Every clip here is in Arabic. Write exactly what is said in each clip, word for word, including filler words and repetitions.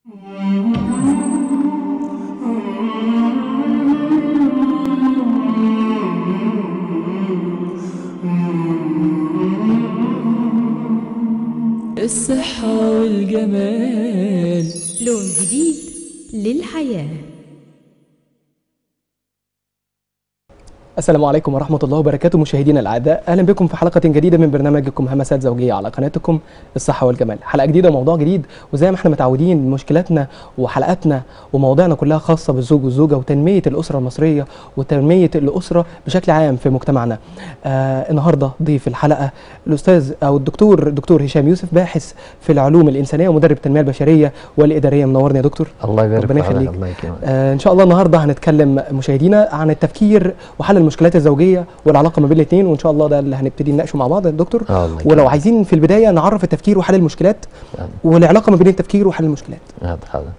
الصحة والجمال لون جديد للحياة. السلام عليكم ورحمة الله وبركاته مشاهدينا الأعزاء، أهلا بكم في حلقة جديدة من برنامجكم همسات زوجية على قناتكم الصحة والجمال. حلقة جديدة وموضوع جديد، وزي ما احنا متعودين مشكلاتنا وحلقاتنا ومواضيعنا كلها خاصة بالزوج والزوجة وتنمية الأسرة المصرية وتنمية الأسرة بشكل عام في مجتمعنا. آه النهاردة ضيف الحلقة الأستاذ أو الدكتور الدكتور هشام يوسف، باحث في العلوم الإنسانية ومدرب التنمية البشرية والإدارية. منورني يا دكتور. الله يبارك ربنا يخليك. الله يكرمك. آه إن شاء الله النهاردة هنتكلم مشاهدينا عن التفكير وحل المشكلات الزوجية والعلاقة ما بين الاثنين، وإن شاء الله ده اللي هنبتدي نناقشه مع بعض يا دكتور. ولو عايزين في البداية نعرف التفكير وحل المشكلات آه. والعلاقة ما بين التفكير وحل المشكلات. آه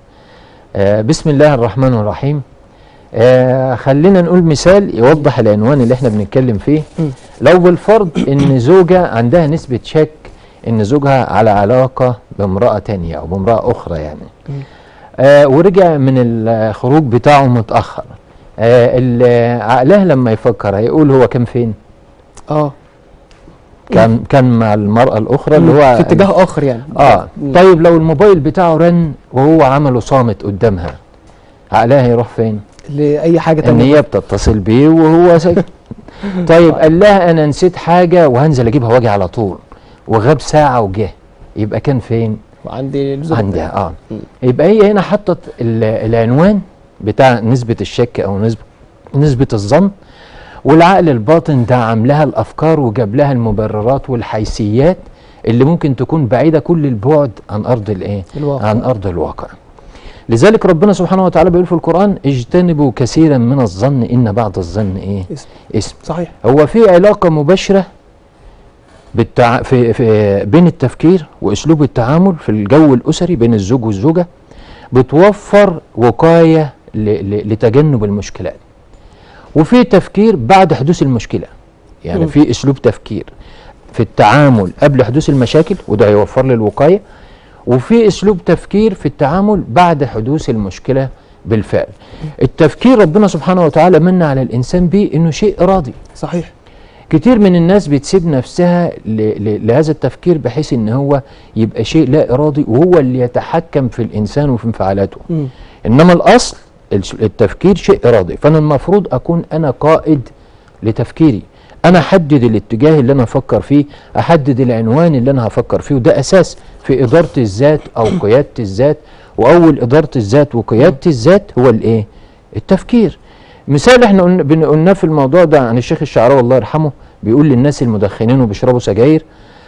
آه بسم الله الرحمن الرحيم. آه خلينا نقول مثال يوضح العنوان اللي احنا بنتكلم فيه. م. لو بالفرض ان زوجة عندها نسبة شك ان زوجها على علاقة بامرأة تانية او بامرأة اخرى يعني، آه ورجع من الخروج بتاعه متأخر، آه عقلها لما يفكر هيقول هو كان فين؟ اه كان كان مع المرأة الأخرى اللي هو في اتجاه آخر يعني. اه مم. طيب لو الموبايل بتاعه رن وهو عمله صامت قدامها، عقلها هيروح فين؟ لأي حاجة تانية. إن هي بتتصل بيه وهو ساكت. طيب قال لها أنا نسيت حاجة وهنزل أجيبها واجي على طول، وغاب ساعة وجه، يبقى كان فين؟ عندي الزوج. عندها اه مم. يبقى هي هنا حطت العنوان بتاع نسبة الشك أو نسبة نسبة الظن، والعقل الباطن دعم لها الأفكار وجاب لها المبررات والحيثيات اللي ممكن تكون بعيدة كل البعد عن أرض الإيه؟ عن أرض الواقع. لذلك ربنا سبحانه وتعالى بيقول في القرآن اجتنبوا كثيرا من الظن إن بعض الظن إيه؟ اسم. اسم. صحيح. هو في علاقة مباشرة بالتع... في... في بين التفكير وأسلوب التعامل في الجو الأسري بين الزوج والزوجة بتوفر وقاية ل... ل... لتجنب المشكلات. وفي تفكير بعد حدوث المشكلة، يعني م. في اسلوب تفكير في التعامل قبل حدوث المشاكل وده هيوفر لي الوقاية، وفي اسلوب تفكير في التعامل بعد حدوث المشكلة بالفعل. التفكير ربنا سبحانه وتعالى من على الانسان بيه انه شيء ارادي. صحيح. كتير من الناس بتسيب نفسها ل ل لهذا التفكير بحيث ان هو يبقى شيء لا ارادي وهو اللي يتحكم في الانسان وفي انفعالاته. م. انما الاصل التفكير شيء ارادي، فانا المفروض اكون انا قائد لتفكيري، انا احدد الاتجاه اللي انا افكر فيه، احدد العنوان اللي انا هفكر فيه، وده اساس في اداره الذات او قياده الذات. واول اداره الذات وقياده الذات هو الايه؟ التفكير. مثال احنا قلناه في الموضوع ده عن الشيخ الشعراوي الله يرحمه، بيقول للناس المدخنين وبيشربوا سجاير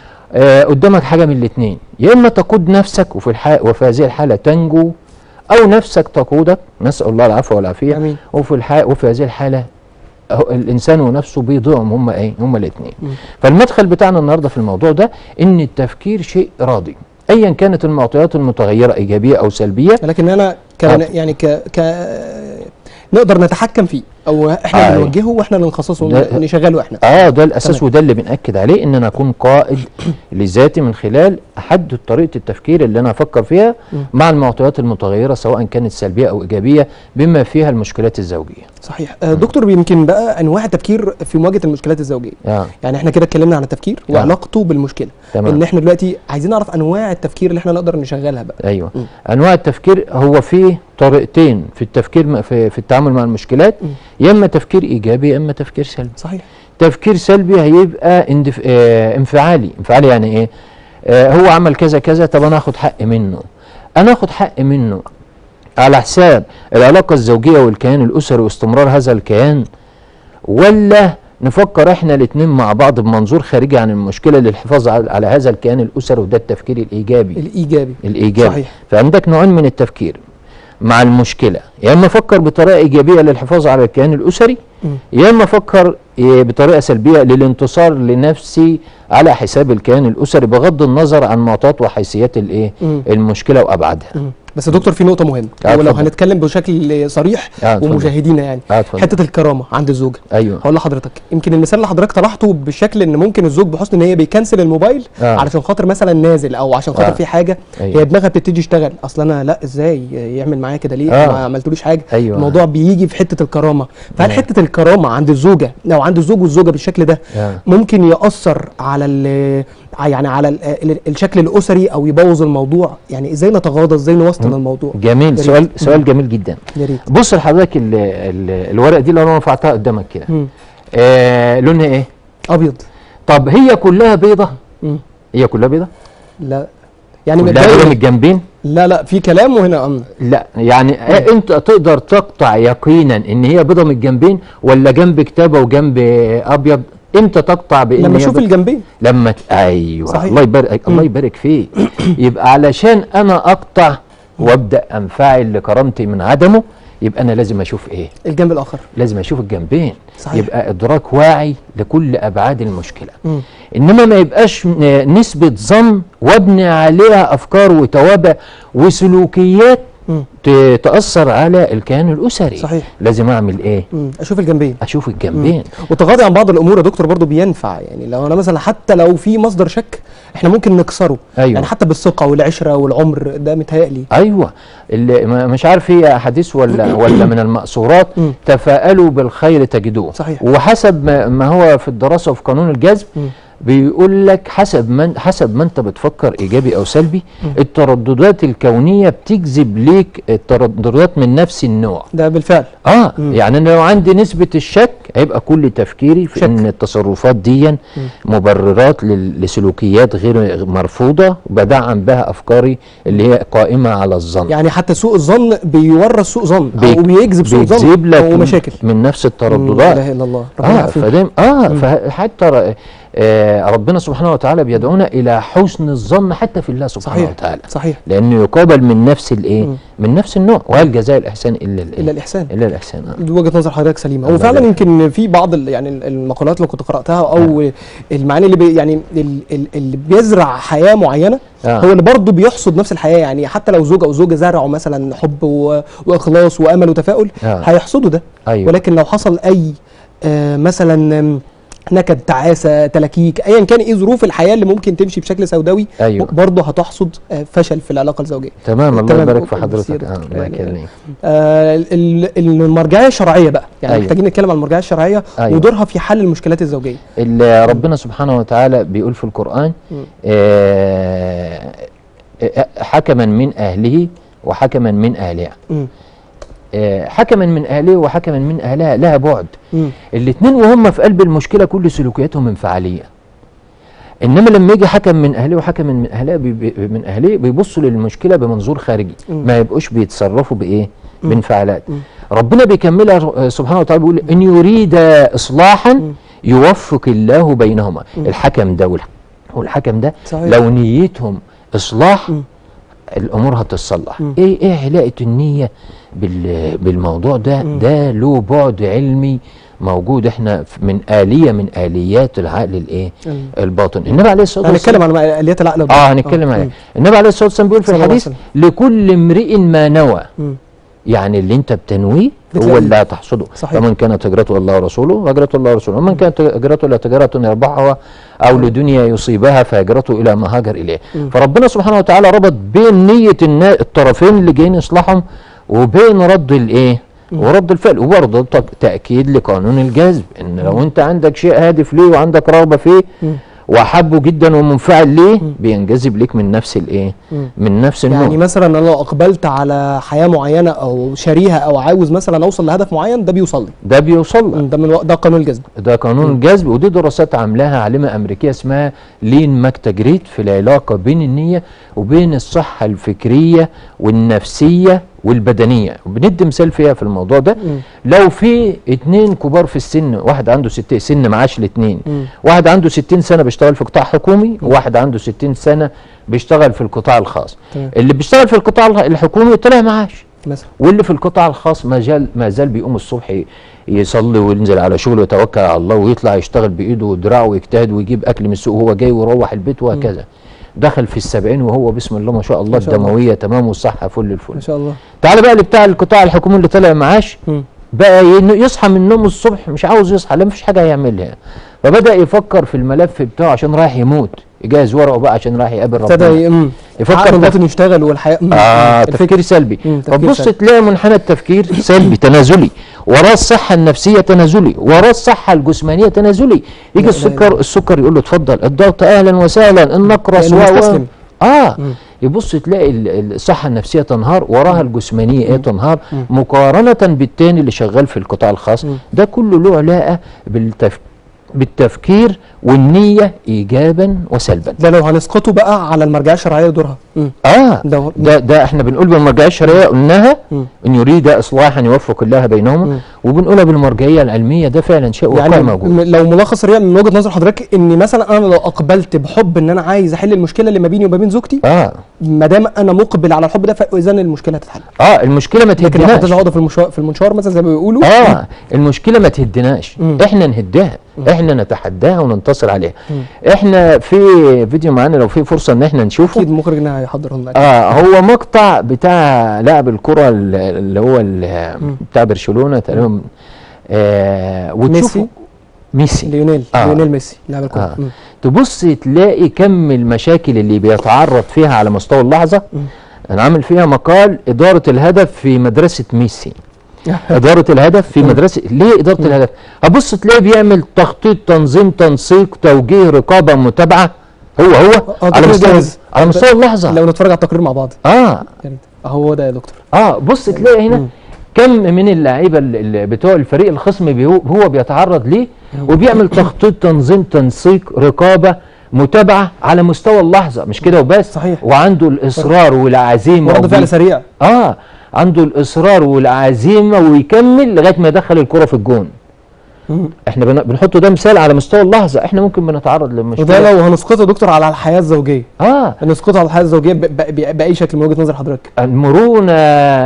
آه قدامك حاجه من الاثنين، يا اما تقود نفسك وفي الحال وفي هذه الحاله تنجو، أو نفسك تقودك، نسأل الله العفو والعافية. أمين. وفي الحالة وفي هذه الحالة الإنسان ونفسه بيضيعهم هما إيه؟ هما الاثنين. فالمدخل بتاعنا النهارده في الموضوع ده إن التفكير شيء إرادي، أيا كانت المعطيات المتغيرة إيجابية أو سلبية، لكن أنا كان يعني ك ك نقدر نتحكم فيه او احنا اللي آه بنوجهه واحنا اللي نخصصه ونشغله احنا. اه ده الاساس. تمام. وده اللي بنأكد عليه ان انا اكون قائد لذاتي من خلال احدد طريقه التفكير اللي انا افكر فيها م. مع المعطيات المتغيره سواء كانت سلبيه او ايجابيه بما فيها المشكلات الزوجيه. صحيح. آه دكتور، يمكن بقى انواع التفكير في مواجهه المشكلات الزوجيه. آه. يعني احنا كده اتكلمنا عن التفكير آه. وعلاقته بالمشكله. تمام. ان احنا دلوقتي عايزين نعرف انواع التفكير اللي احنا نقدر نشغلها بقى. ايوه. م. انواع التفكير هو فيه طريقتين في التفكير في, في التعامل مع المشكلات، يا اما تفكير ايجابي يا اما تفكير سلبي. صحيح. تفكير سلبي هيبقى اندف... آه انفعالي. انفعالي يعني ايه؟ آه هو عمل كذا كذا، طب انا اخد حق منه. انا اخد حق منه على حساب العلاقه الزوجيه والكيان الاسري واستمرار هذا الكيان، ولا نفكر احنا الاثنين مع بعض بمنظور خارجي عن المشكله للحفاظ على, على هذا الكيان الاسري، وده التفكير الايجابي. الايجابي. الايجابي. صحيح. فعندك نوعين من التفكير مع المشكله، يا اما افكر بطريقه ايجابيه للحفاظ على الكيان الاسري، يا اما افكر بطريقه سلبيه للانتصار لنفسي على حساب الكيان الاسري بغض النظر عن معطيات وحيثيات الايه؟ المشكله وابعادها. بس يا دكتور في نقطه مهمه، آه، ولو اتفضل. هنتكلم بشكل صريح آه، اتفضل. ومشاهدينا يعني آه، اتفضل. حته الكرامه عند الزوجه. ايوه. هقول لحضرتك يمكن المثال اللي حضرتك طرحته بشكل ان ممكن الزوج بحسن ان هي بيكنسل الموبايل آه. علشان خاطر مثلا نازل او عشان خاطر آه. في حاجه، أيوة. هي دماغها بتبتدي تشتغل، اصل انا لا ازاي يعمل معايا كده ليه؟ آه. ما عملتلوش حاجه. أيوة. الموضوع بيجي في حته الكرامه، فهل آه. حته الكرامه عند الزوجه لو عند الزوج والزوجه بالشكل ده آه. ممكن ياثر على ال يعني على ال ال الشكل الاسري او يبوظ الموضوع؟ يعني ازاي نتغاضى، ازاي نوسطن الموضوع؟ جميل، يا ريت. سؤال سؤال جميل جدا. يا ريت. بص لحضرتك ال- ال- الورقه دي لو انا رفعتها قدامك كده، مم. آه لونها ايه؟ ابيض. طب هي كلها بيضه؟ مم. هي كلها بيضه؟ لا يعني كلها بيضه من متضايق. الجنبين؟ لا لا في كلام وهنا امن. لا يعني آه انت تقدر تقطع يقينا ان هي بيضه من الجنبين ولا جنب كتابه وجنب ابيض؟ امتى تقطع بان لما هي اشوف بيضة؟ الجنبين. لما ت... ايوه صحيح. الله يبارك الله يبارك فيك. يبقى علشان انا اقطع وابدا انفعل لكرامتي من عدمه، يبقى انا لازم اشوف ايه؟ الجنب الاخر. لازم اشوف الجنبين. صحيح. يبقى ادراك واعي لكل ابعاد المشكله. مم. انما ما يبقاش ن- نسبه ظن وابني عليها افكار وتوابع وسلوكيات مم. ت- تاثر على الكيان الاسري. صحيح. لازم اعمل ايه؟ مم. اشوف الجنبين. اشوف الجنبين. والتغاضي عن بعض الامور يا دكتور برضو بينفع، يعني لو انا مثلا حتى لو في مصدر شك احنا ممكن نكسره. أيوة. يعني حتى بالثقه والعشره والعمر ده متهيألي. ايوه اللي ما- مش عارف هي حديث ولا ولا من المأثورات، مم. تفاءلوا بالخير تجدوه. صحيح. وحسب ما, ما هو في الدراسه وفي قانون الجذب مم. بيقول لك حسب من حسب ما انت بتفكر ايجابي او سلبي، الترددات الكونيه بتجذب ليك الترددات من نفس النوع. ده بالفعل. اه مم. يعني انا لو عندي نسبه الشك هيبقى كل تفكيري في شك. ان التصرفات دي مبررات لل- لسلوكيات غير مرفوضه، بدعم بها افكاري اللي هي قائمه على الظن. يعني حتى سوء الظن بيورث سوء ظن بيك- او بيجذب سوء ظن بيجذب لك او مشاكل. من نفس مم. لا الترددات. اله الا الله. ربنا اه يعافيك. فدايما اه فحتى ر- آه ربنا سبحانه وتعالى بيدعونا الى حسن الظن حتى في الله سبحانه صحيح. وتعالى، صحيح. لانه يقابل من نفس الايه؟ مم. من نفس النوع. وهل جزاء الاحسان الا الايه؟ الا الاحسان. الا الاحسان. آه. دي وجهه نظر حضرتك سليمه، الله وفعلا يبارك يمكن في بعض ال- يعني ال- المقالات اللي كنت قراتها او المعاني اللي بي يعني ال- ال- اللي بيزرع حياه معينه آه. هو اللي برضه بيحصد نفس الحياه، يعني حتى لو زوج او زوجه زرعوا مثلا حب و- واخلاص وامل وتفاؤل آه. هيحصدوا ده. أيوة. ولكن لو حصل اي آه مثلا آم، نكد، تعاسه، تلكيك، ايا كان ايه ظروف الحياه اللي ممكن تمشي بشكل سوداوي، أيوة. برضه هتحصد آه، فشل في العلاقه الزوجيه. تمام الله تمام. يبارك في بس حضرتك. يا آه دكتور، الله يعني يكرمك. آه ال- ال- المرجعيه الشرعيه بقى، يعني أيوة. محتاجين نتكلم عن المرجعيه الشرعيه أيوة. ودورها في حل المشكلات الزوجيه. اللي ربنا سبحانه وتعالى بيقول في القرآن مم. آه آه، حكما من أهله وحكما من أهلها. مم. آه حكما من أهله وحكما من أهلها لها بعد. مم. الاثنين وهم في قلب المشكلة كل سلوكياتهم انفعالية. انما لما يجي حكم من اهله وحكم من اهلها بي بي من اهليه بيبصوا للمشكله بمنظور خارجي، مم. ما يبقوش بيتصرفوا بايه؟ مم. بانفعالات. مم. ربنا بيكملها سبحانه وتعالى بيقول ان يريد اصلاحا مم. يوفق الله بينهما. مم. الحكم ده والح- والحكم ده صحيح. لو نيتهم اصلاح مم. الامور هتصلح. مم. ايه ايه علاقه النيه بال بالموضوع ده؟ مم. ده له بعد علمي موجود، احنا في- من آلية من آليات العقل الايه؟ مم. الباطن. النبي عليه الصلاة والسلام هنتكلم عن اليات العقل اه والباطن. هنتكلم مم. عليه. النبي عليه الصلاة والسلام بيقول في صلى الله عليه الحديث لكل امرئ ما نوى. مم. يعني اللي انت بتنويه هو بتلاقيه. اللي هتحصده. صحيح. فمن كانت هجرته الله ورسوله هجرته الله ورسوله، ومن كانت هجرته لتجارة يربحها او لدنيا يصيبها فهجرته الى ما هاجر اليه. مم. فربنا سبحانه وتعالى ربط بين نية النا- الطرفين اللي جايين يصلحهم وبين رد الايه؟ ورد الفعل. وبرضه تك- تاكيد لقانون الجذب ان لو انت عندك شيء هادف ليه وعندك رغبه فيه مم. وحبه جدا ومنفعل ليه بينجذب ليك من نفس الايه؟ مم. من نفس النوع. يعني مثلا انا لو اقبلت على حياه معينه او شاريها او عاوز مثلا اوصل لهدف معين ده بيوصل لي. ده بيوصل لك. مم. ده من الو- ده قانون الجذب. ده قانون الجذب. ودي دراسات عاملاها عالمه امريكيه اسمها لين ماكتاجريت في العلاقه بين النيه وبين الصحه الفكريه والنفسيه والبدنيه. وبندي مثال فيها في الموضوع ده. مم. لو في اتنين كبار في السن، واحد عنده ستين سن معاش الاثنين، مم. واحد عنده ستين سنه بيشتغل في قطاع حكومي وواحد عنده ستين سنه بيشتغل في القطاع الخاص. تمام. اللي بيشتغل في القطاع الح- الحكومي طلع معاش، مثلا. واللي في القطاع الخاص ما زال ما زال بيقوم الصبح ي- يصلي وينزل على شغله ويتوكل على الله ويطلع يشتغل بايده ودراعه ويجتهد ويجيب اكل من السوق وهو جاي ويروح البيت وهكذا. دخل في السبعين وهو بسم الله ما شاء الله ما شاء الله. الدمويه تمام والصحه فل الفل. ما شاء الله. تعال بقى لبتاع القطاع الحكومي اللي طالع معاش، مم. بقى ين- يصحى من النوم الصبح مش عاوز يصحى، لا مفيش حاجه هيعملها، فبدا يفكر في الملف بتاعه عشان رايح يموت، يجهز ورقه بقى عشان رايح يقابل ابتدى ربنا. ي- مم. يفكر عقل تف- الباطن يشتغل والحياه مم. اه الفكر. تفكير سلبي. مم، تفكير فتبص سلبي. تلاقي منحنى التفكير سلبي تنازلي، وراه الصحه النفسيه تنازلي، وراه الصحه الجسمانيه تنازلي. يجي لا السكر لا. السكر يقول له اتفضل، الضغط اهلا وسهلا، النقرس لأنه و- و- مستسلم. اه مم. يبص تلاقي ال- الصحه النفسيه تنهار، وراها الجسمانيه ايه تنهار، مم. مقارنه بالتاني اللي شغال في القطاع الخاص. مم. ده كله له علاقه بالتف... بالتفكير والنيه ايجابا وسلبا. ده لو هنسقطه بقى على المرجعيه الشرعيه دورها. مم. اه ده ده ده احنا بنقول بالمرجعيه الشرعيه قلناها مم. ان يريد اصلاحا يوفق الله بينهما، مم. وبنقولها بالمرجعيه العلميه، ده فعلا شيء واقعي يعني موجود. م- لو ملخص سريع من وجهه نظر حضرتك، ان مثلا انا لو اقبلت بحب ان انا عايز احل المشكله اللي ما بيني وما بين زوجتي، اه ما دام انا مقبل على الحب ده فاذا المشكله هتتحل. اه المشكله ما لكن لو تهدناش. حطيت عقده في المشوار في المنشار مثلا زي ما بيقولوا، اه المشكله ما تهدناش، مم. احنا نهدها، احنا نتحداها وننتصر عليها. مم. احنا في فيديو معانا لو في فرصه ان احنا نشوفه. اكيد مخرجنا هيحضره لنا. اه هو مقطع بتاع لاعب الكره ال- اللي هو ال- مم. بتاع برشلونه تقريبا، آه وتشوفه ميسي. ميسي ليونيل آه. ليونيل ميسي لاعب الكره. آه. مم. تبص تلاقي كم المشاكل اللي بيتعرض فيها على مستوى اللحظه. مم. انا عامل فيها مقال اداره الهدف في مدرسه ميسي. اداره الهدف في مدرسه، ليه اداره مم. الهدف؟ هبص تلاقي بيعمل تخطيط تنظيم تنسيق توجيه رقابه متابعه، هو هو آه، على تقرير مستوى جاهز. على مستوى اللحظه. لو نتفرج على التقرير مع بعض اه يا ريت. اهو ده يا دكتور. اه بص تلاقي هنا مم. كم من اللعيبه ال- ال- بتوع الفريق الخصم بيهو- هو بيتعرض ليه، وبيعمل تخطيط تنظيم تنسيق رقابه متابعه على مستوى اللحظه، مش كده وبس. صحيح. وعنده الاصرار والعزيمه ورد فعل وبي- سريع. اه عنده الاصرار والعزيمه ويكمل لغايه ما يدخل الكره في الجون. مم. احنا بن- بنحطه ده مثال على مستوى اللحظه، احنا ممكن بنتعرض لمشكله. وده لو هنسقطه يا دكتور على الحياه الزوجيه، اه هنسقطه على الحياه الزوجيه ب- ب- باي شكل من وجهه نظر حضرتك؟ المرونه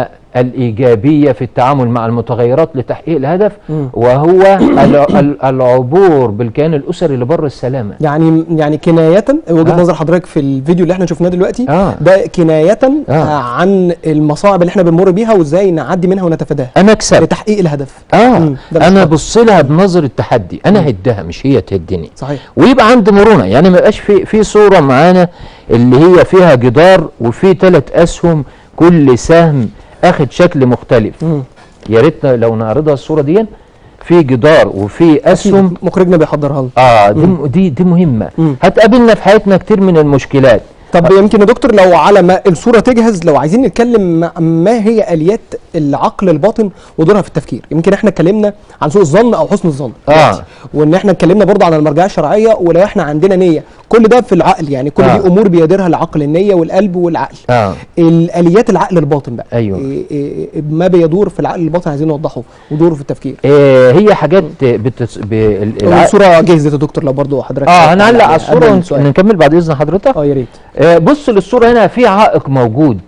الايجابيه في التعامل مع المتغيرات لتحقيق الهدف، مم. وهو ال- ال- العبور بالكيان الاسري لبر السلامه. يعني يعني كنايه وجهه آه. نظر حضرتك في الفيديو اللي احنا شفناه دلوقتي، آه. ده كنايه آه. آه. عن المصاعب اللي احنا بنمر بيها وازاي نعدي منها ونتفاداها انا اكسب. لتحقيق الهدف. اه مم. ده انا الأسباب. بص لها بنظره تحدي، انا هدها مش هي تهدني. صحيح. ويبقى عندي مرونه، يعني ما يبقاش في في صوره معانا اللي هي فيها جدار وفي ثلاث اسهم كل سهم اخد شكل مختلف. مم. يا ريت لو نعرضها الصوره دي، في جدار وفي اسهم. أكيد مخرجنا بيحضرها لنا. اه دي دي دي مهمه. مم. هتقابلنا في حياتنا كتير من المشكلات. طب يمكن يا دكتور لو على ما الصوره تجهز، لو عايزين نتكلم ما- ما هي اليات العقل الباطن ودورها في التفكير. يمكن احنا اتكلمنا عن سوء الظن او حسن الظن آه. دلوقتي. وان احنا اتكلمنا برضه عن المرجعيه الشرعيه، ولو احنا عندنا نيه، كل ده في العقل، يعني كل آه. دي امور بيديرها العقل، النيه والقلب والعقل. اه الاليات العقل الباطن بقى، أيوة. إيه إيه ما بيدور في العقل الباطن عايزين نوضحه ودوره في التفكير. آه، هي حاجات بتس... ب... الع- الصوره جهزت يا دكتور لو برضه حضرتك اه هنعلق على الصوره قبل ون- السؤال. نكمل بعد اذن حضرتك. اه يا ريت. آه بص للصوره هنا، في عائق موجود،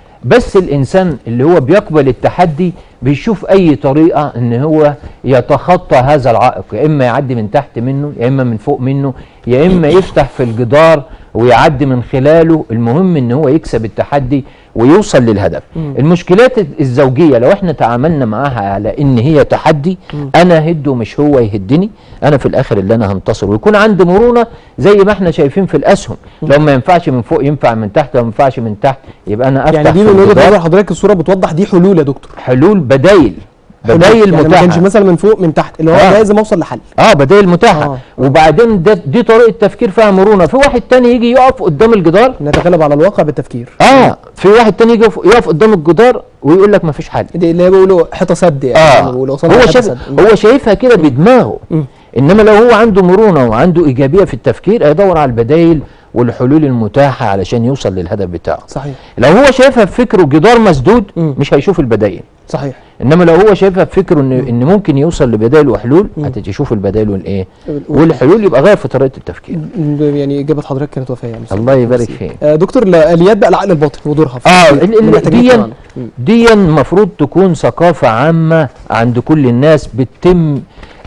بس الانسان اللي هو بيقبل التحدي بيشوف اي طريقه ان هو يتخطى هذا العائق، يا اما يعدي من تحت منه، يا اما من فوق منه، يا اما يفتح في الجدار ويعدي من خلاله. المهم ان هو يكسب التحدي ويوصل للهدف. مم. المشكلات الزوجيه لو احنا تعاملنا معاها على ان هي تحدي، مم. انا هده مش هو يهدني، انا في الاخر اللي انا هنتصر، ويكون عندي مرونه زي ما احنا شايفين في الاسهم. لو ما ينفعش من فوق ينفع من تحت، لو ما ينفعش من تحت يبقى انا افتح يعني دي في من وجهه الجدار. نظر حضرتك الصوره بتوضح دي حلول يا دكتور؟ حلول بدايل بدايل يعني ما كانش متاحه. مثلا من فوق من تحت، اللي هو آه. لازم اوصل لحل. اه بدايل متاحه. آه. وبعدين ده دي طريقه تفكير فيها مرونه. في واحد تاني يجي يقف قدام الجدار، نتغلب على الواقع بالتفكير. اه في واحد تاني يجي يقف, يقف قدام الجدار ويقول لك مفيش حل. دي اللي بيقولوا حيطه سد، يعني اه يعني بيقولوا وصلنا هو لحيطة شايف سد. هو شايفها كده بدماغه. مم. انما لو هو عنده مرونه وعنده ايجابيه في التفكير هيدور على البدايل والحلول المتاحه علشان يوصل للهدف بتاعه. صحيح. لو هو شايفها بفكره جدار مسدود مم. مش هيشوف البدايل. صحيح. انما لو هو شايفها بفكره ان ان ممكن يوصل لبدائل وحلول، مم. هتشوف البدائل والايه وال- والحلول، يبقى غير في طريقه التفكير. يعني اجابه حضرتك كانت وفيه يعني. الله يبارك فيك. آه دكتور، لا- اليات بقى العقل الباطن ودورها في اه التفكير اللي ال- ال- محتاجين دي نتكلم عنها. مم. دي المفروض تكون ثقافه عامه عند كل الناس، بتتم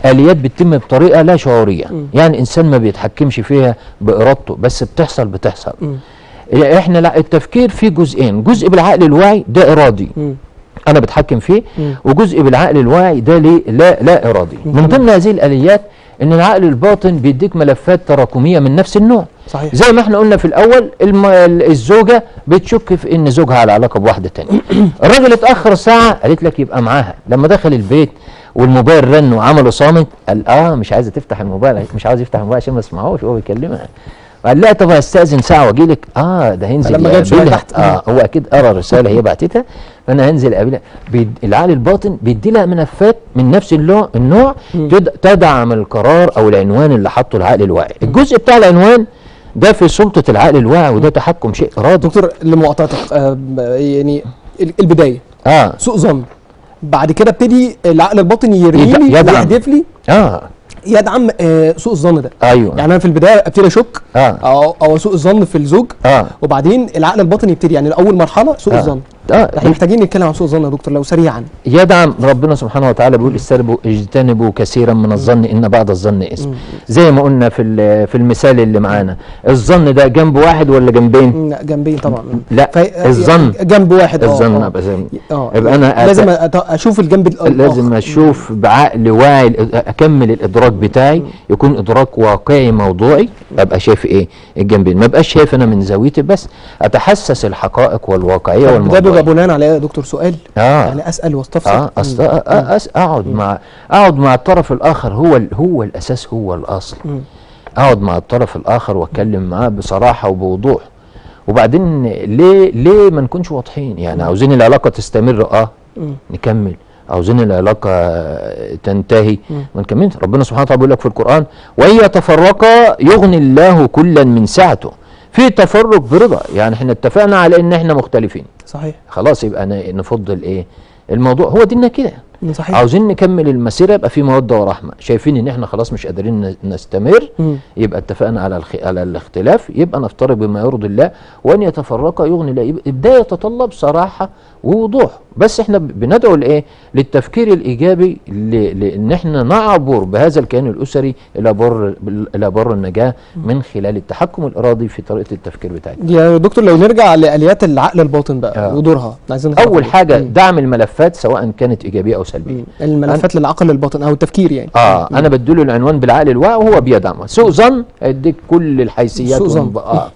اليات بتتم بطريقه لا شعوريه، يعني الانسان ما بيتحكمش فيها بارادته، بس بتحصل بتحصل. م. احنا لا، التفكير فيه جزئين، جزء بالعقل الواعي ده ارادي م. انا بتحكم فيه، م. وجزء بالعقل الواعي ده ليه لا لا ارادي. م. من ضمن هذه الاليات ان العقل الباطن بيديك ملفات تراكميه من نفس النوع. صحيح. زي ما احنا قلنا في الاول، الم... الزوجه بتشك في ان زوجها على علاقه بواحده ثانيه. الراجل اتاخر ساعه، قالت لك يبقى معاها. لما دخل البيت والموبايل رن وعمله صامت، قال اه مش عايزه تفتح الموبايل، مش عاوز يفتح الموبايل عشان ما يسمعوش وهو بيكلمها. قال لا طب هستاذن ساعه واجي لك. اه ده هينزل لما جاب شويه تحت. اه هو اكيد قرا الرساله هي بعتتها، فانا هنزل اقابلها. بيد... العقل الباطن بيدي لها ملفات من نفس النوع, النوع تد... تدعم القرار او العنوان اللي حطه العقل الواعي. الجزء بتاع العنوان ده في سلطه العقل الواعي، وده تحكم شيء ارادي. دكتور لمقاطعتك، آه يعني البدايه اه سوء ظن، بعد كده ابتدي العقل الباطن يرمي لي ويحدف لي اه يدعم آه سوء الظن ده. ايوه، يعني انا في البدايه ابتدي اشك آه. او او سوء الظن في الزوج، آه. وبعدين العقل الباطن يبتدي، يعني اول مرحله سوء آه. الظن. اه احنا محتاجين نتكلم عن سوء الظن يا دكتور لو سريعا. يدعم ربنا سبحانه وتعالى بيقول استربوا اجتنبوا كثيرا من الظن ان بعض الظن اسم. زي ما قلنا في في المثال اللي معانا، الظن ده جنب واحد ولا جنبين؟ لا جنبين طبعا. لا الظن جنب واحد. الظن اه يبقى انا لازم اشوف الجنب الاخر، لازم اشوف بعقل واعي، اكمل الادراك بتاعي يكون ادراك واقعي موضوعي، ابقى شايف ايه الجنبين، ما ابقاش شايف انا من زاويتي بس، اتحسس الحقائق والواقعيه والموضوعيه. ده بيبقى بناء على يا دكتور سؤال آه. يعني اسال واستفسر. اه أست... أس... اقعد مع اقعد مع الطرف الاخر، هو ال... هو الاساس، هو الاصل. م. اقعد مع الطرف الاخر واتكلم معاه بصراحه وبوضوح، وبعدين ليه ليه ما نكونش واضحين؟ يعني م. عاوزين العلاقه تستمر اه م. نكمل، عاوزين العلاقه تنتهي ما نكملش. ربنا سبحانه وتعالى بيقول لك في القران: وان يتفرقا يغني الله كلا من سعته. في تفرق برضا، يعني احنا اتفقنا على ان احنا مختلفين. صحيح. خلاص يبقى نفضل ايه الموضوع، هو ديننا كده. صحيح. عاوزين نكمل المسيره، يبقى في موده ورحمه. شايفين ان احنا خلاص مش قادرين نستمر، م. يبقى اتفقنا على الخ... على الاختلاف، يبقى نفترق بما يرضي الله. وان يتفرقا يغني الله، ده يتطلب صراحه ووضوح. بس احنا بندعو لايه؟ للتفكير الايجابي، لان احنا نعبر بهذا الكيان الاسري الى بر الى بر النجاه من خلال التحكم الارادي في طريقه التفكير بتاعتنا. يا دكتور لو نرجع لاليات العقل الباطن بقى آه. ودورها، عايزين اول حاجه م. دعم الملفات سواء كانت ايجابيه او سلبيه. م. الملفات للعقل الباطن او التفكير يعني. اه م. انا بديله العنوان بالعقل الواعي وهو بيدعمه. سوء ظن هيديك كل الحيثيات، سوء ظن اه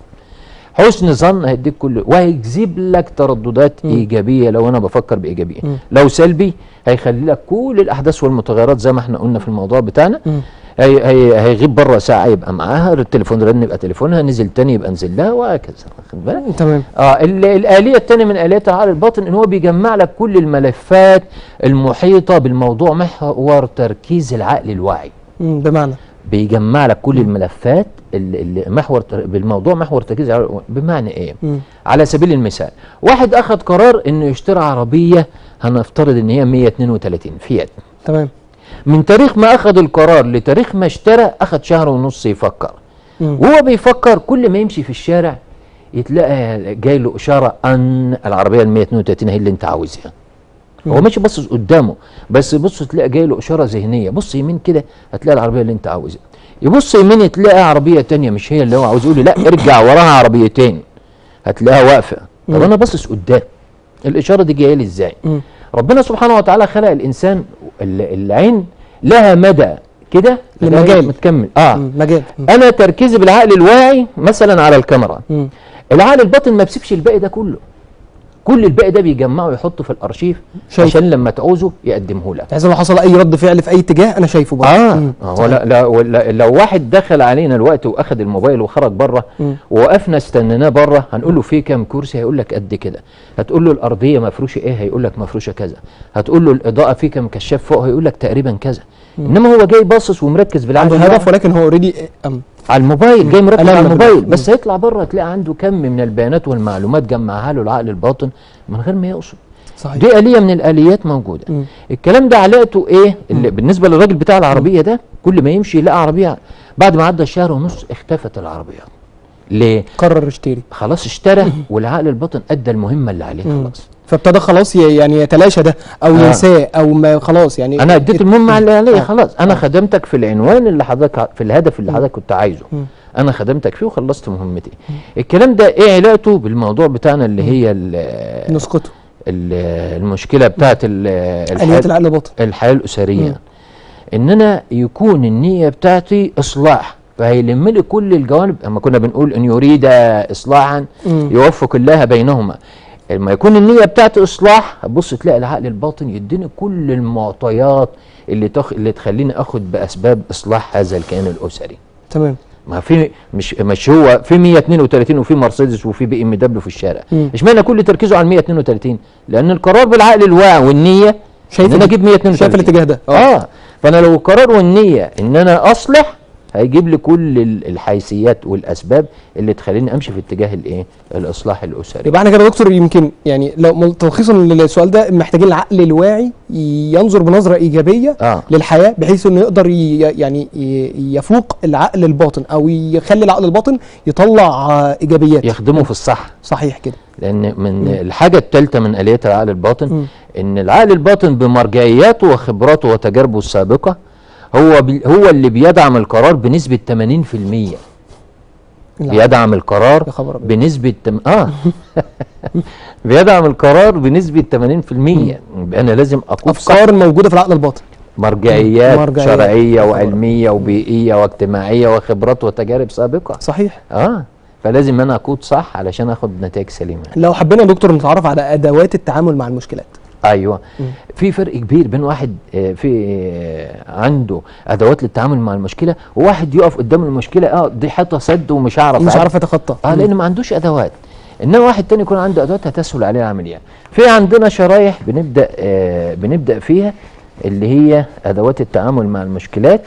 حسن ظن هيديك كل، وهيجذب لك ترددات م. ايجابيه لو انا بفكر بايجابيه. م. لو سلبي هيخلي لك كل الاحداث والمتغيرات زي ما احنا قلنا في الموضوع بتاعنا. م. هي هي هيغيب بره ساعه يبقى معاها، التليفون رن يبقى تليفونها، نزل تاني يبقى نزل لها، وهكذا. واخد بالك؟ تمام. اه الاليه الثانيه من اليات العقل الباطن ان هو بيجمع لك كل الملفات المحيطه بالموضوع محور تركيز العقل الواعي. امم بمعنى بيجمع لك كل الملفات اللي محور بالموضوع محور تركيز. بمعنى ايه؟ مم. على سبيل المثال، واحد اخذ قرار انه يشتري عربيه، هنفترض ان هي مية اتنين وتلاتين فيات. تمام. من تاريخ ما اخذ القرار لتاريخ ما اشترى اخذ شهر ونص يفكر. مم. وهو بيفكر كل ما يمشي في الشارع يتلاقى جاي له اشاره ان العربيه ال مية اتنين وتلاتين هي اللي انت عاوزها. هو ماشي باصص قدامه، بس بص تلاقي جاي له اشاره ذهنيه، بص يمين كده هتلاقي العربيه اللي انت عاوزها. يبص يمين تلاقي عربيه ثانيه مش هي اللي هو عاوز، يقول لي لا ارجع وراها عربيتين هتلاقيها واقفه. طب انا باصص قدام، الاشاره دي جايه لي ازاي؟ مم. ربنا سبحانه وتعالى خلق الانسان العين لها مدى كده المجال متكمل اه مم. مجال مم. انا تركيزي بالعقل الواعي مثلا على الكاميرا، مم. العقل الباطن ما بيسيبش الباقي ده كله، كل الباقي ده بيجمعه ويحطه في الارشيف عشان لما تعوزه يقدمه لك. يعني لو حصل اي رد فعل في اي اتجاه انا شايفه بره. اه هو لا لا لو واحد دخل علينا الوقت واخد الموبايل وخرج بره ووقفنا استنيناه بره، هنقول له في كام كرسي؟ هيقول لك قد كده. هتقول له الارضيه مفروشه ايه؟ هيقول لك مفروشه كذا. هتقول له الاضاءه في كام كشاف فوق؟ هيقول لك تقريبا كذا. انما هو جاي باصص ومركز بالعقل الهدف، ولكن هو اوريدي على الموبايل، جاي مركز على الموبايل، بس هيطلع بره تلاقي عنده كم من البيانات والمعلومات جمعها له العقل الباطن من غير ما يقصد. صحيح. دي آلية من الآليات موجودة. م. الكلام ده علاقته ايه؟ اللي بالنسبة للراجل بتاع العربية ده، كل ما يمشي يلاقي عربية، بعد ما عدى شهر ونص اختفت العربيات. ليه؟ قرر يشتري. خلاص اشترى والعقل الباطن أدى المهمة اللي عليه خلاص. فابتدى خلاص ي- يعني يتلاشى ده او آه. ينساه او ما خلاص يعني انا اديت المهمه اللي عليا آه. خلاص، انا آه. خدمتك في العنوان اللي حضرتك ع- في الهدف اللي مم. حضرتك كنت عايزه، مم. انا خدمتك فيه وخلصت مهمتي. الكلام ده ايه علاقته بالموضوع بتاعنا اللي هي ال- نسقطه ال- المشكله بتاعت ال- اليات الحياه العقل الباطن. الحياه الاسريه، مم. ان انا يكون النيه بتاعتي اصلاح، فهيلم لي كل الجوانب. اما كنا بنقول ان يريد اصلاحا مم. يوفق الله بينهما، لما يكون النيه بتاعتي اصلاح هتبص تلاقي العقل الباطن يديني كل المعطيات اللي تخ... اللي تخليني اخد باسباب اصلاح هذا الكيان الاسري. تمام. ما في مش مش هو في مية اتنين وتلاتين وفي مرسيدس وفي بي ام دبليو في الشارع، مم. اشمعنى كل تركيزه على مية اتنين وتلاتين؟ لان القرار بالعقل الواعي والنيه شايف ان انا اجيب مية اتنين وتلاتين. شايف الاتجاه ده. اه فانا لو القرار والنيه ان انا اصلح هيجيب لي كل ال- الحيثيات والاسباب اللي تخليني امشي في اتجاه الايه؟ الاصلاح الاسري. يبقى احنا كده يا دكتور يمكن يعني لو مل- تلخيصا للسؤال ده محتاجين العقل الواعي ينظر بنظره ايجابيه اه للحياه بحيث انه يقدر ي يعني ي- يفوق العقل الباطن او يخلي العقل الباطن يطلع آه، ايجابيات. يخدمه في الصح. صحيح كده. لان من مم. الحاجه الثالثه من اليات العقل الباطن مم. ان العقل الباطن بمرجعياته وخبراته وتجاربه السابقه هو بي هو اللي بيدعم القرار بنسبه ثمانين في المية. العقل. بيدعم القرار يا خبر أبيض. بنسبه تم... اه بيدعم القرار بنسبه ثمانين في المية. يبقى انا لازم اكون صح. افكار موجوده في العقل الباطن. مرجعيات, مرجعيات. شرعيه يا خبر وعلميه وبيئيه واجتماعيه وخبرات وتجارب سابقه. صحيح. اه فلازم انا اكون صح علشان اخد نتائج سليمه. لو حبينا يا دكتور نتعرف على ادوات التعامل مع المشكلات. ايوه مم. في فرق كبير بين واحد آه، في آه، عنده ادوات للتعامل مع المشكله وواحد يقف قدام المشكله اه دي حيطه سد ومش هعرف مش أعد- عارف يتخطى. اه لان ما عندوش ادوات. انما واحد تاني يكون عنده ادوات هتسهل عليه العمليه. في عندنا شرايح بنبدا آه بنبدا فيها اللي هي ادوات التعامل مع المشكلات.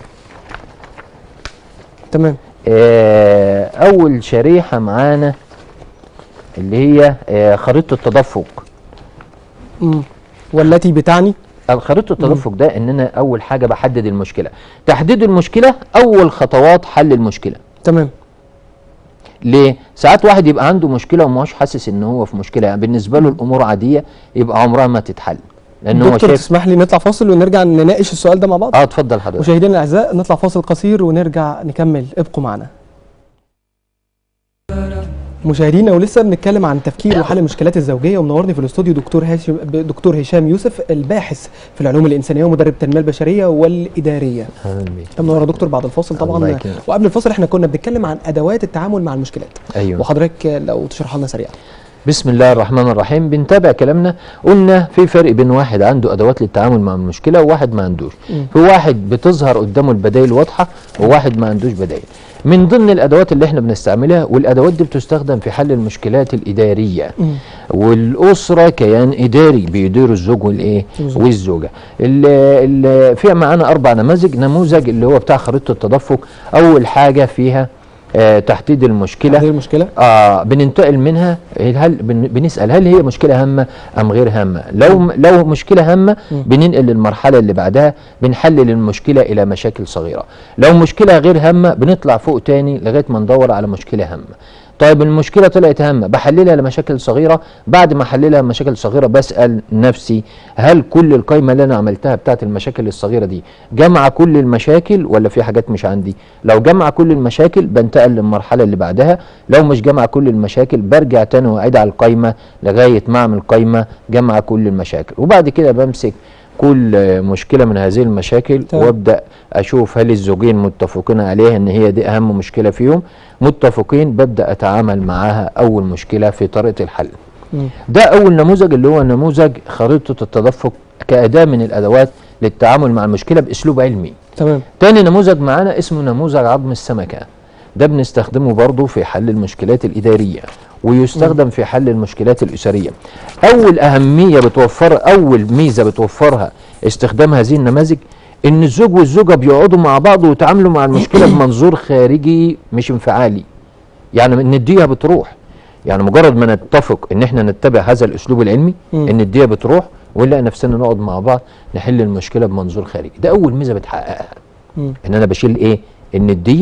تمام. آه اول شريحه معانا اللي هي آه خريطه التدفق. مم. والتي بتعني الخريطة التدفق ده ان انا اول حاجه بحدد المشكله. تحديد المشكله اول خطوات حل المشكله. تمام. ليه؟ ساعات واحد يبقى عنده مشكله وماهوش حاسس ان هو في مشكله، يعني بالنسبه له الامور عاديه يبقى عمرها ما تتحل. لان هو دكتور شايف. تسمح لي نطلع فاصل ونرجع نناقش السؤال ده مع بعض؟ اه اتفضل حضرتك. مشاهدينا الاعزاء نطلع فاصل قصير ونرجع نكمل، ابقوا معنا. مشاهدينا ولسه بنتكلم عن تفكير وحل المشكلات الزوجيه، ومنورني في الاستوديو دكتور هاشم دكتور هشام يوسف الباحث في العلوم الانسانيه ومدرب التنميه البشريه والاداريه. اهلا بيك. منور يا دكتور بعد الفاصل الله طبعا. يكرمك. وقبل الفاصل احنا كنا بنتكلم عن ادوات التعامل مع المشكلات. ايوه. وحضرتك لو تشرحها لنا سريعا. بسم الله الرحمن الرحيم. بنتابع كلامنا. قلنا في فرق بين واحد عنده ادوات للتعامل مع المشكله وواحد ما عندوش. مم. في واحد بتظهر قدامه البدائل واضحه وواحد ما عندوش بدائل. من ضمن الادوات اللي احنا بنستعملها، والادوات دي بتستخدم في حل المشكلات الاداريه. مم. والاسره كيان اداري بيدير الزوج والايه الزوج. والزوجه. ال ال في معانا اربع نماذج. نموذج اللي هو بتاع خريطه التدفق. اول حاجه فيها آه تحديد المشكله. هذه المشكله. اه بننتقل منها. هل بن- بنسال هل هي مشكله هامه ام غير هامه؟ لو لو مشكله هامه مم. بننقل للمرحله اللي بعدها، بنحلل المشكله الى مشاكل صغيره. لو مشكله غير هامه بنطلع فوق تاني لغايه ما ندور على مشكله هامه. طيب المشكله طلعت هامه بحللها لمشاكل صغيره. بعد ما احللها لمشاكل صغيره بسال نفسي هل كل القائمه اللي انا عملتها بتاعت المشاكل الصغيره دي جمع كل المشاكل ولا في حاجات مش عندي؟ لو جمع كل المشاكل بنتقل للمرحله اللي بعدها. لو مش جمع كل المشاكل برجع تاني واعيد على القائمه لغايه ما اعمل قائمه جمع كل المشاكل. وبعد كده بمسك كل مشكله من هذه المشاكل تمام. وابدا اشوف هل الزوجين متفقين عليها ان هي دي اهم مشكله فيهم. متفقين ببدا اتعامل معاها اول مشكله في طريقه الحل. مم. ده اول نموذج اللي هو نموذج خريطه التدفق كاداه من الادوات للتعامل مع المشكله باسلوب علمي. تمام. تاني نموذج معانا اسمه نموذج عظم السمكه. ده بنستخدمه برضه في حل المشكلات الاداريه ويستخدم في حل المشكلات الاسريه. اول اهميه بتوفر اول ميزه بتوفرها استخدام هذه النماذج ان الزوج والزوجه بيقعدوا مع بعض ويتعاملوا مع المشكله بمنظور خارجي مش انفعالي. يعني ان الديه بتروح، يعني مجرد ما نتفق ان احنا نتبع هذا الاسلوب العلمي مم. ان الديه بتروح ونلاقي نفسنا نقعد مع بعض نحل المشكله بمنظور خارجي. ده اول ميزه بتحققها. مم. ان انا بشيل ايه؟ ان الديه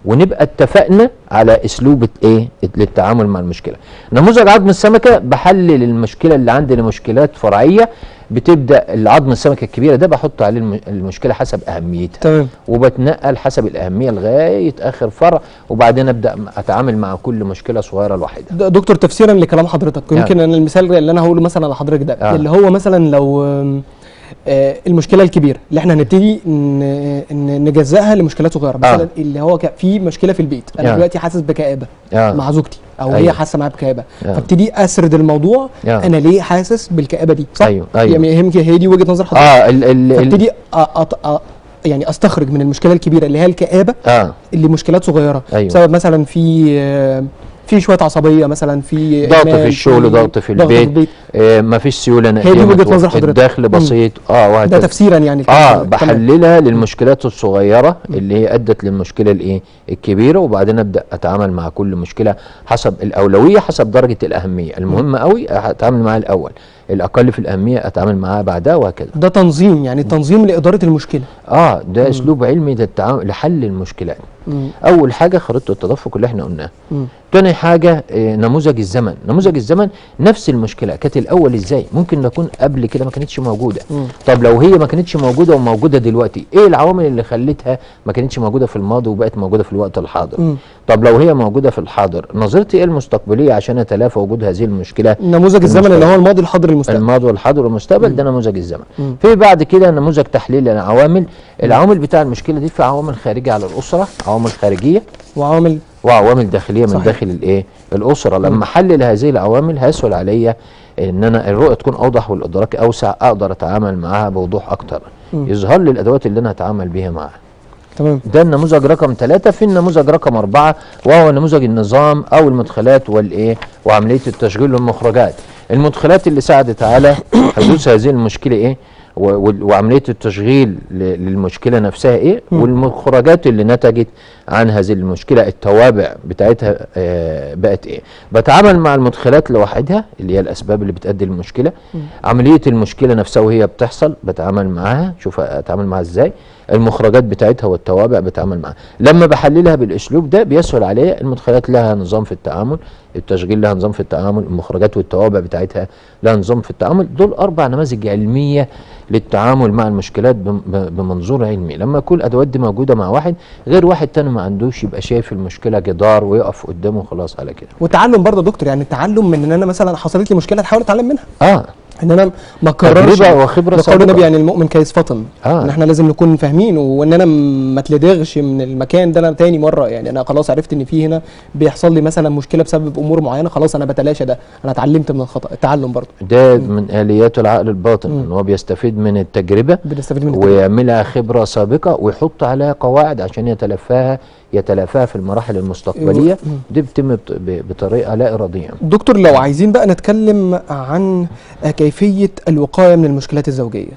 ونبقى اتفقنا على اسلوب ايه للتعامل مع المشكله. نموذج عظم السمكه بحلل المشكله اللي عندي لمشكلات فرعيه، بتبدا العظم السمكه الكبيره ده بحط عليه الم- المشكله حسب اهميتها، تمام. وبتنقل حسب الاهميه لغايه اخر فرع، وبعدين ابدا اتعامل مع كل مشكله صغيره لوحدها. د- دكتور تفسيرا لكلام حضرتك، نعم. يمكن انا المثال اللي انا هقوله مثلا على حضرتك ده آه. اللي هو مثلا لو آم، آه، المشكله الكبيره اللي احنا هنبتدي ن- ن- نجزئها لمشكلات صغيره، مثلا آه. اللي هو ك- في مشكله في البيت، انا آه. دلوقتي حاسس بكآبه آه. مع زوجتي او أيوة. هي حاسه معايا بكآبه، آه. فابتدي اسرد الموضوع آه. انا ليه حاسس بالكآبه دي، صح؟ أيوة، أيوة. يعني يمكن هي دي وجهه نظر حضرتك. اه ال ال ال فابتدي أ- أط- أ- يعني استخرج من المشكله الكبيره اللي هي الكآبه اه اللي مشكلات صغيره، أيوة. بسبب مثلا في آه، في شويه عصبيه، مثلا في ضغط إهمال، في الشغل، ضغط في البيت، آه مفيش سيوله نقديه، هي دي وجهة متوفرة، نظر حضرتك. الدخل مم. بسيط، اه ده وهكذا. تفسيرا يعني اه الكلام ده. تمام. بحللها للمشكلات الصغيره اللي هي ادت للمشكله الايه الكبيره، وبعدين ابدا اتعامل مع كل مشكله حسب الاولويه، حسب درجه الاهميه. المهم قوي اتعامل معاها الاول، الاقل في الاهميه اتعامل معاها بعدها، وهكذا. ده تنظيم، يعني تنظيم لاداره المشكله. اه ده اسلوب علمي للتعامل لحل المشكلات. مم. اول حاجه خريطه التدفق اللي احنا قلناها. مم. تاني حاجه آه، نموذج الزمن. نموذج الزمن نفس المشكله كانت الاول ازاي، ممكن نكون قبل كده ما كانتش موجوده. مم. طب لو هي ما كانتش موجوده وموجوده دلوقتي، ايه العوامل اللي خلتها ما كانتش موجوده في الماضي وبقت موجوده في الوقت الحاضر؟ مم. طب لو هي موجوده في الحاضر، نظرتي ايه المستقبليه عشان اتلافى وجود هذه المشكله؟ نموذج الزمن اللي هو الماضي الحاضر المستقبل. الماضي والحاضر والمستقبل، ده نموذج الزمن. مم. في بعد كده نموذج تحليل العوامل. العوامل بتاع المشكله دي في عوامل خارجيه على الاسره، عوامل خارجيه وعوامل وعوامل داخليه من صحيح. داخل الايه الاسره. لما احلل هذه العوامل هيسهل عليا ان انا الرؤيه تكون اوضح والادراك اوسع، اقدر اتعامل معاها بوضوح اكتر، مم. يظهر لي الادوات اللي انا هتعامل بيها معاها. تمام. ده النموذج رقم ثلاثة. في النموذج رقم أربعة وهو نموذج النظام أو المدخلات والإيه وعملية التشغيل والمخرجات. المدخلات اللي ساعدت على حدوث هذه المشكلة إيه و- و- وعملية التشغيل ل- للمشكلة نفسها إيه، مم. والمخرجات اللي نتجت عن هذه المشكلة، التوابع بتاعتها آه بقت إيه. بتعامل مع المدخلات لوحدها اللي هي الأسباب اللي بتؤدي للمشكلة. مم. عملية المشكلة نفسها وهي بتحصل بتعامل معاها، شوف أتعامل معاها إزاي. المخرجات بتاعتها والتوابع بتعامل معاها. لما بحللها بالاسلوب ده بيسهل عليا. المدخلات لها نظام في التعامل، التشغيل لها نظام في التعامل، المخرجات والتوابع بتاعتها لها نظام في التعامل. دول اربع نماذج علميه للتعامل مع المشكلات بم- ب- بمنظور علمي. لما كل الادوات دي موجوده مع واحد غير واحد تاني ما عندوش، يبقى شايف المشكله جدار ويقف قدامه خلاص على كده. والتعلم برضه يا دكتور، يعني التعلم من ان انا مثلا حصلت لي مشكله احاول اتعلم منها، اه ان انا ما اكررش. تجربة وخبرة لقول سابقة. النبي يعني المؤمن كيس فطن، آه. ان احنا لازم نكون فاهمين، وان انا م- ما اتلدغش من المكان ده انا تاني مره. يعني انا خلاص عرفت ان في هنا بيحصل لي مثلا مشكله بسبب امور معينه، خلاص انا بتلاشى ده، انا اتعلمت من الخطا. التعلم برضه ده من اليات العقل الباطن، ان هو بيستفيد من التجربه بنستفيد من التجربة. ويعملها خبره سابقه ويحط عليها قواعد عشان يتلافاها يتلافاها في المراحل المستقبليه. مم. دي بتتم بط- ب- بطريقه لا اراديه. دكتور لو عايزين بقى نتكلم عن كيفيه الوقايه من المشكلات الزوجيه،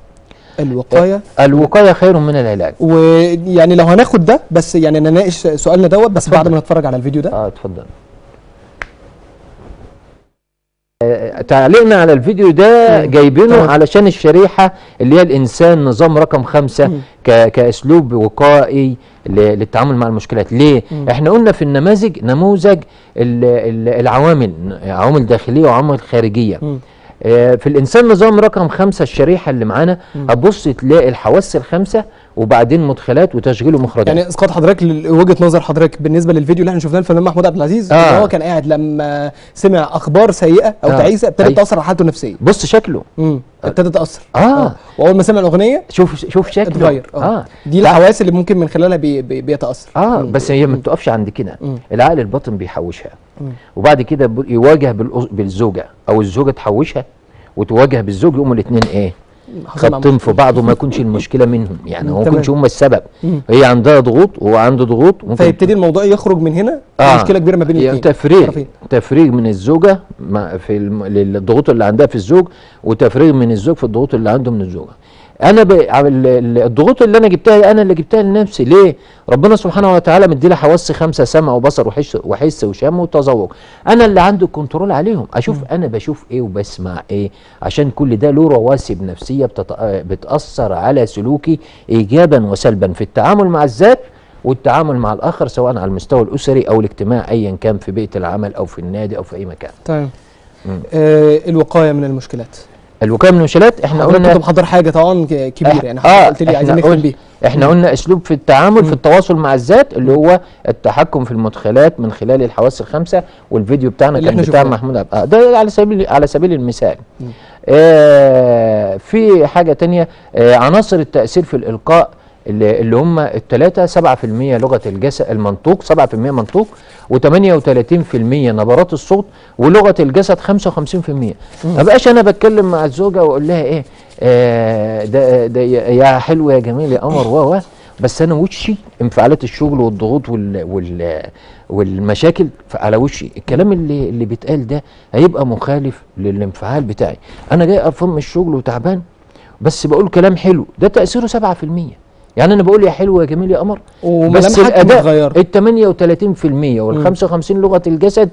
الوقايه الوقايه خير من العلاج. ويعني لو هناخد ده بس، يعني نناقش سؤالنا دوت بس اتفضل. بعد ما نتفرج على الفيديو ده. اه اتفضل. آه، تعليقنا على الفيديو ده مم. جايبينه تمام. علشان الشريحه اللي هي الانسان نظام رقم خمسة مم. ك- كاسلوب وقائي ل- للتعامل مع المشكلات. ليه؟ مم. احنا قلنا في النماذج نموذج ال- ال- العوامل، عوامل داخليه وعوامل خارجيه. مم. آه، في الانسان نظام رقم خمسة الشريحه اللي معانا مم. هتبص تلاقي الحواس الخمسه وبعدين مدخلات وتشغيل ومخرجات. يعني اسقاط حضرتك لوجهه نظر حضرتك بالنسبه للفيديو اللي احنا شفناه الفنان محمود عبد العزيز، آه. اللي هو كان قاعد لما سمع اخبار سيئه او آه. تعيسه ابتدت أيوة. تاثر على حالته النفسيه. بص شكله. امم ابتدت تاثر. آه. واول ما سمع الاغنيه شوف شوف شكله اتغير. اه دي الحواس اللي ممكن من خلالها بي بي بيتاثر. اه مم. بس هي ما بتقفش عند كده. مم. العقل الباطن بيحوشها، مم. وبعد كده ب- يواجه بالأز- بالزوجه او الزوجه تحوشها وتواجه بالزوج، يقوموا الاثنين ايه حصل مع خطين في بعض وما يكونش المشكله منهم، يعني مم. ما تمام. يكونش هم السبب. مم. هي عندها ضغوط وهو عنده ضغوط، ممكن فيبتدي الموضوع يخرج من هنا آه. مشكله كبيره ما بين يعني الاثنين. تفريغ تفريغ من الزوجه مع- في الم- للضغوط اللي عندها في الزوج، وتفريغ من الزوج في الضغوط اللي عنده من الزوجه. انا ب... ال- ال- الضغوط اللي انا جبتها انا اللي جبتها لنفسي. ليه؟ ربنا سبحانه وتعالى مدي لها حواس خمسه، سمع وبصر وحس وحس وشم وتذوق. انا اللي عندي الكنترول عليهم، اشوف انا بشوف ايه وبسمع ايه، عشان كل ده له رواسب نفسيه بتت... بتاثر على سلوكي ايجابا وسلبا في التعامل مع الذات والتعامل مع الاخر سواء على المستوى الاسري او الاجتماعي ايا كان في بيئه العمل او في النادي او في اي مكان. تمام. آه الوقايه من المشكلات. الوقايه من المشكلات احنا قلنا كنت محضر حاجه طبعا كبير يعني آه قلت لي عايزين نختم بيه. احنا قلنا اسلوب في التعامل في التواصل مع الذات اللي هو التحكم في المدخلات من خلال الحواس الخمسه، والفيديو بتاعنا كان بتاع محمود عبد. آه ده على سبيل على سبيل المثال. آه في حاجه ثانيه، آه عناصر التاثير في الالقاء اللي, اللي هم الثلاثه سبعة في المية لغه الجسد المنطوق، سبعة في المية منطوق، وثمانية وثلاثين في المية نبرات الصوت، ولغه الجسد خمسة وخمسين في المية. ما بقاش انا بتكلم مع الزوجه واقول لها ايه آه ده ده يا حلو يا جميل يا قمر و بس انا وشي انفعالات الشغل والضغوط وال وال والمشاكل على وشي. الكلام اللي اللي بيتقال ده هيبقى مخالف للانفعال بتاعي. انا جاي قرفان من الشغل وتعبان بس بقول كلام حلو، ده تاثيره سبعة في المية. يعني انا بقول يا حلو يا جميل يا قمر، بس الاداء ال ثمانية وثلاثين في المية وال خمسة وخمسين لغه الجسد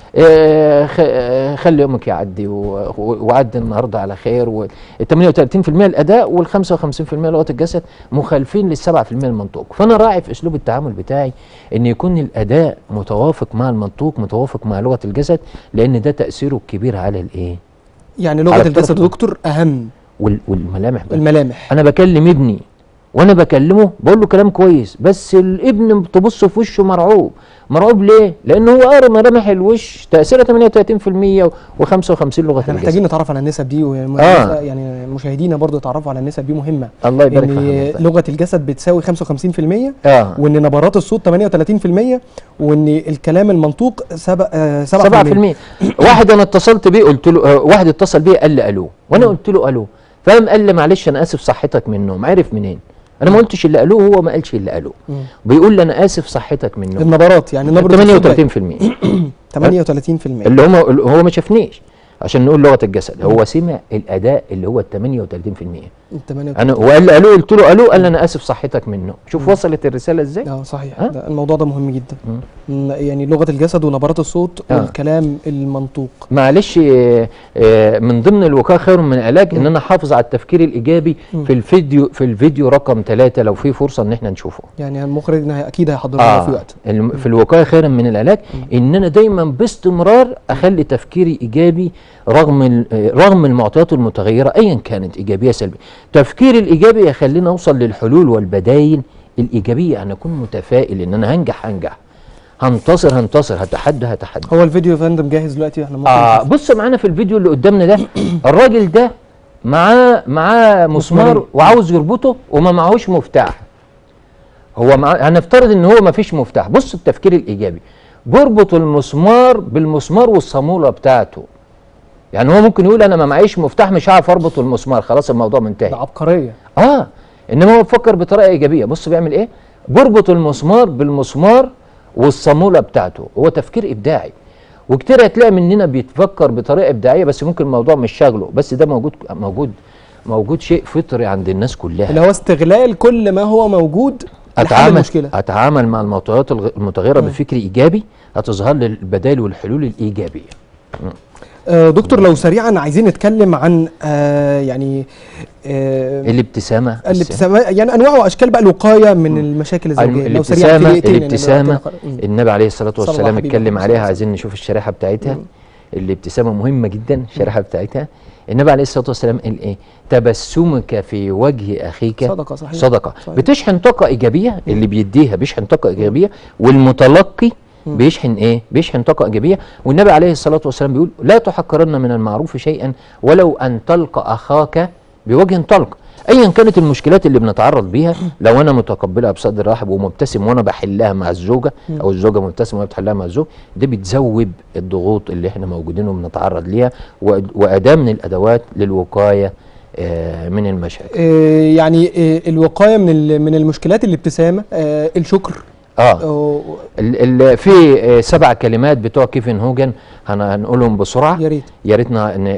آه خلي يومك يعدي وعدي النهارده على خير. وال ثمانية وثلاثين في المية الاداء وال خمسة وخمسين في المية لغه الجسد مخالفين لل سبعة في المية المنطوق. فانا راعي في اسلوب التعامل بتاعي ان يكون الاداء متوافق مع المنطوق، متوافق مع لغه الجسد، لان ده تاثيره الكبير على الايه؟ يعني لغه الجسد يا دكتور اهم وال والملامح بقى. الملامح. انا بكلم ابني وانا بكلمه بقول له كلام كويس، بس الابن تبص في وشه مرعوب. مرعوب ليه؟ لان هو قاري ملامح الوش تاثيرها ثمانية وثلاثين في المية وخمسة وخمسين لغه الجسد. محتاجين نتعرف على النسب دي، آه. يعني مشاهدينا برضو يتعرفوا على النسب دي مهمه. الله يبارك فيك. ان لغه الجسد بتساوي خمسة وخمسين في المية آه. وان نبرات الصوت ثمانية وثلاثين في المية وان الكلام المنطوق سبعة في المية. واحد انا اتصلت بيه قلت له آه واحد اتصل بيه قال لي الو، وانا قلت له الو، فقام قال لي معلش انا اسف صحتك من النوم. عرف منين؟ انا ما قلتش اللي قالوه، هو ما قالش اللي قالوه. بيقول لي انا اسف صحتك من النوم. النبرات يعني نبره ثمانية وثلاثين في المية ثمانية وثلاثين في المية اللي هم هو ما شافنيش عشان نقول لغه الجسد، هو سمع الاداء اللي هو ثمانية وثلاثين في المية. انا وقال لي الو، قلت له الو، قال لي انا اسف صحتك من النوم. شوف وصلت الرساله ازاي؟ اه صحيح. ده الموضوع ده مهم جدا. مم. يعني لغه الجسد ونبرات الصوت آه. والكلام المنطوق. معلش آه من ضمن الوقايه خير من العلاج ان انا احافظ على التفكير الايجابي. مم. في الفيديو في الفيديو رقم ثلاثة لو في فرصه ان احنا نشوفه. يعني المخرج اكيد هيحضر لنا آه. في وقت. في الوقايه خير من العلاج مم. ان انا دايما باستمرار اخلي تفكيري ايجابي رغم رغم المعطيات المتغيره ايا كانت ايجابيه سلبيه. تفكيري الايجابي يخليني اوصل للحلول والبدائل الايجابيه. انا اكون متفائل ان انا هنجح هنجح هنتصر هنتصر هتحدى هتحدى. هو الفيديو يا فندم جاهز دلوقتي؟ احنا ممكن اه بص معانا في الفيديو اللي قدامنا ده الراجل ده معاه معاه مسمار وعاوز يربطه وما معهوش مفتاح. هو مع... هنفترض ان هو ما فيش مفتاح. بص التفكير الايجابي، بيربط المسمار بالمسمار والصاموله بتاعته. يعني هو ممكن يقول انا ما معيش مفتاح مش هعرف اربط المسمار، خلاص الموضوع منتهي. ده عبقريه. اه انما هو بيفكر بطريقه ايجابيه. بص بيعمل ايه؟ بيربط المسمار بالمسمار والصاموله بتاعته. هو تفكير ابداعي، وكتير هتلاقي مننا بيتفكر بطريقه ابداعيه بس ممكن الموضوع مش شاغله، بس ده موجود موجود موجود شيء فطري عند الناس كلها، اللي هو استغلال كل ما هو موجود لحل المشكله. اتعامل مع المعطيات المتغيره بفكر ايجابي هتظهر لي البدائل والحلول الايجابيه. م. آه دكتور لو سريعا عايزين نتكلم عن آه يعني آه الابتسامه الابتسامه يعني انواع واشكال بقى الوقايه من المشاكل الزوجيه. لو سريعا الابتسامه النبي عليه الصلاه والسلام اتكلم عليها. عايزين نشوف الشريحه بتاعتها. مم. الابتسامه مهمه جدا الشريحه بتاعتها. النبي عليه الصلاه والسلام قال ايه؟ تبسمك في وجه اخيك صدقه. صحيح. صدقه. صحيح. بتشحن طاقه ايجابيه. اللي بيديها بيشحن طاقه ايجابيه والمتلقي بيشحن ايه؟ بيشحن طاقه ايجابيه. والنبي عليه الصلاه والسلام بيقول لا تحقرن من المعروف شيئا ولو ان تلقى اخاك بوجه طلق. ايا كانت المشكلات اللي بنتعرض بيها لو انا متقبلها بصدر رحب ومبتسم وانا بحلها مع الزوجه او الزوجه مبتسمه وانا بتحلها مع الزوج، ده بتذوب الضغوط اللي احنا موجودين وبنتعرض ليها، واداه من الادوات للوقايه من المشاكل. يعني الوقايه من من المشكلات الابتسامه، الشكر. اه ال في سبع كلمات بتوع كيفن هوجن هنقولهم بسرعه. يا ريت يا ريت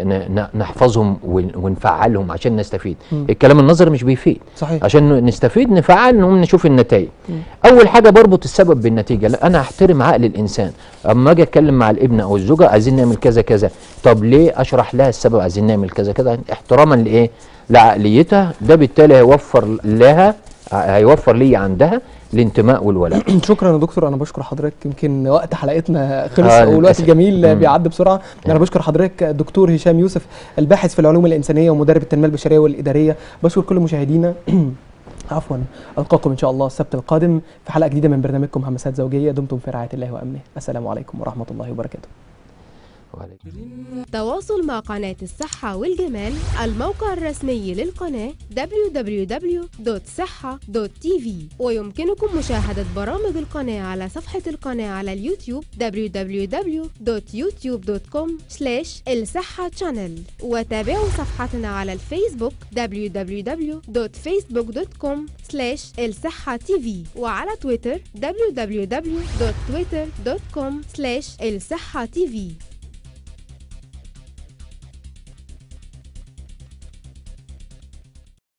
نحفظهم ونفعلهم عشان نستفيد. م. الكلام النظري مش بيفيد. صحيح. عشان نستفيد نفعل نقوم نشوف النتائج. م. اول حاجه بربط السبب بالنتيجه. لا انا احترم عقل الانسان. اما اجي اتكلم مع الابن او الزوجه عايزين نعمل كذا كذا، طب ليه؟ اشرح لها السبب عايزين نعمل كذا كذا احتراما لايه؟ لعقليتها. ده بالتالي هيوفر لها هيوفر لي عندها الانتماء والولاء. شكرا يا دكتور، انا بشكر حضرتك. يمكن وقت حلقتنا خلص آه والوقت للأسف. الجميل مم. بيعدي بسرعه. انا بشكر حضرتك دكتور هشام يوسف، الباحث في العلوم الانسانيه ومدرب التنميه البشريه والاداريه. بشكر كل مشاهدينا. عفوا، القاكم ان شاء الله السبت القادم في حلقه جديده من برنامجكم همسات زوجيه. دمتم في رعايه الله وامنه. السلام عليكم ورحمه الله وبركاته. تواصل مع قناة الصحة والجمال. الموقع الرسمي للقناة دبليو دبليو دبليو دوت صحة دوت تي في، ويمكنكم مشاهدة برامج القناة على صفحة القناة على اليوتيوب دبليو دبليو دبليو دوت يوتيوب دوت كوم سلاش الصحة شانل، وتابعوا صفحتنا على الفيسبوك دبليو دبليو دبليو دوت فيسبوك دوت كوم سلاش الصحة تي في، وعلى تويتر دبليو دبليو دبليو دوت تويتر دوت كوم سلاش الصحة تي في.